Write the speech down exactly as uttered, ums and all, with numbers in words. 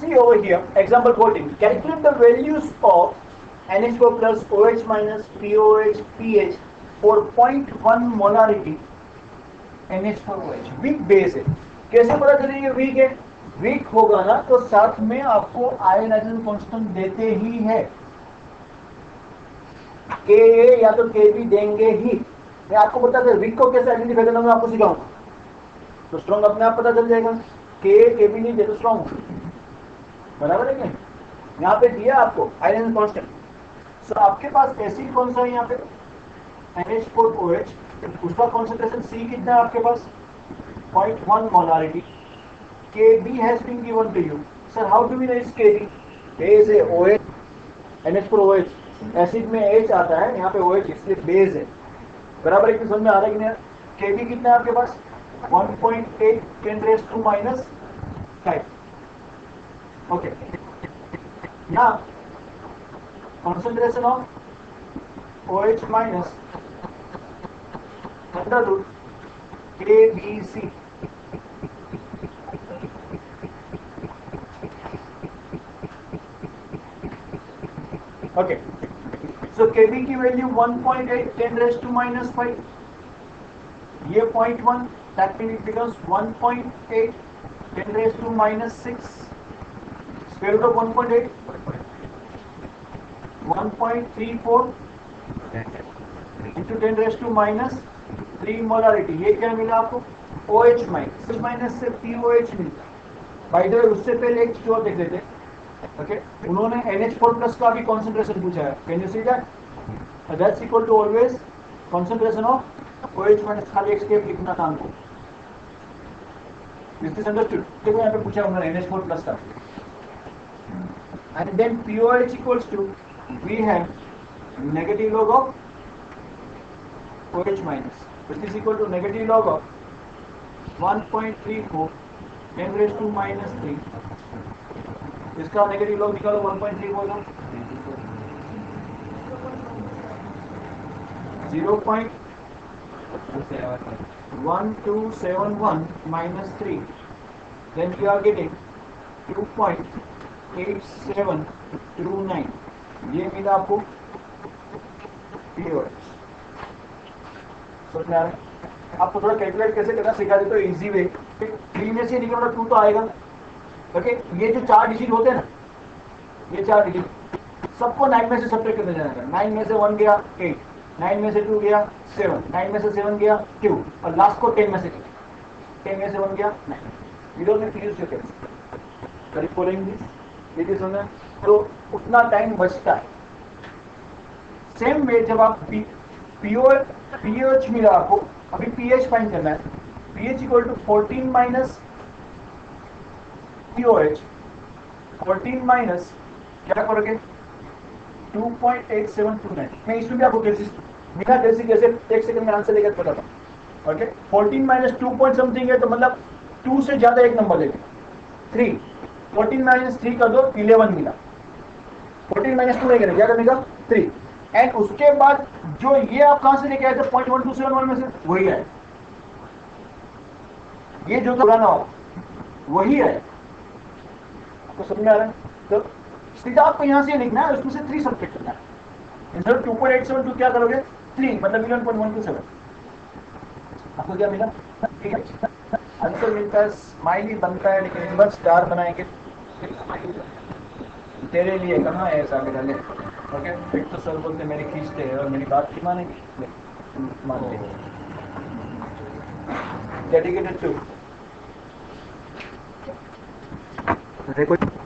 see over here, example fourteen. Calculate the values of N H four plus OH minus POH pH for zero point one molarity N H four O H. Weak base है. कैसे पता चलेगा week है? Week होगा ना तो साथ में आपको आयनाइजेशन कांस्टेंट देते ही है. के ए या तो के बी देंगे ही. मैं आपको बता दें वीक को कैसे आइडेंटिफाई करना मैं आपको सिखाऊंगा. तो स्ट्रॉन्ग अपने आप पता चल जाएगा. के ए के बी नहीं दे तो स्ट्रॉन्ग बराबर है क्या? यहाँ पे दिया आपको आयरन कांस्टेंट. सो आपके पास एसिड कौन सा है यहाँ पे? N H four O H. उसका कॉन्सेंट्रेशन सी कितना है आपके पास? zero point one molarity. Kb has been given to you. Sir, how do we know it's Kb? Base है O H, N H four O H. Acid में H आता है, यहाँ पे O H इसलिए बेस है. बराबर है कि समझ में आ रहा है कि नहीं? Kb कितना है आपके पास? one point eight ten raised to minus five. Okay. Now, concentration of OH minus under root K B C. Okay. So K B की value one point eight ten raised to minus five. ये zero point one, that means it becomes one point eight ten raised to minus six. Square root of one point eight. one point three four into ten raised to minus three molarity. ये क्या मिला आपको? OH minus. OH minus से P O H मिलता. By the way, उससे पहले एक चीज और देख लेते हैं. Okay, उन्होंने N H four plus का भी concentration पूछा है. Can you see that? That's equal to always concentration of OH minus. खाली escape लिखना था हमको. Is this understood? देखो यहाँ पे पूछा उन्होंने N H four plus का. And then P O H equals to we have negative log of OH minus, which is equal to negative log of one point three four ten raised to minus three. इसका negative log निकालो. one point three four का zero point one two seven one minus three. Then you are getting two point eight seven two nine. ये मिला आपको pOH. समझ में आ रहा है? आपको थोड़ा कैलकुलेट कैसे करना सिखा दे तो इजी वे. थ्री में से निकल टू तो आएगा. Okay okay? ये जो चार डिजिट होते हैं ना, ये चार डिजिट सबको नाइन में से सब्ट्रैक्ट करने जाना है. नाइन में से वन गया एट, नाइन में से टू गया सेवन, नाइन में से सेवन गया टू, और लास्ट को टेन में से टेन में से वन गया nine. You don't need to use your calculator. Correct following this. ये चीज समझना तो उतना टाइम बचता है. सेम वे जब आप पीओ पीएच मिला आपको, अभी पीएच फाइंड करना है. PH equal to fourteen minus P O H. Fourteen minus क्या करोगे? two point eight seven two nine. मैं इसमें भी आपको कैसे बिना कैसे कैसे एक सेकंड में आंसर लेकर बताता हूँ. Okay, fourteen minus two point something है तो मतलब टू से ज्यादा एक नंबर लेंगे. थ्री. फोर्टीन माइनस थ्री कर दो, इलेवन मिला. फोर्टीन माइनस टू नहीं करेंगे, क्या करने का? थ्री. एंड उसके बाद जो ये आप कहां से लेके आए थे point one two seven one में से, वही है. ये जो पुराना हो वही है. आपको समझ में आ रहा है? तो सीधा आपको यहां से लिखना है, उसमें से थ्री सब्ट्रैक्ट करना है. Instead two point eight seven two क्या करोगे? थ्री मतलब eleven point one two seven. आपको क्या मिला? आंसर मिलता है. स्माइली बनता है लेकिन एक बार स्टार बनाएंगे तेरे लिए. कहाँ है ऐसा डाले? ओके, फिर तो सर बोलते मेरी खींचते हैं और मेरी बात की मानेंगे. मानते हैं. डेडिकेटेड टू देखो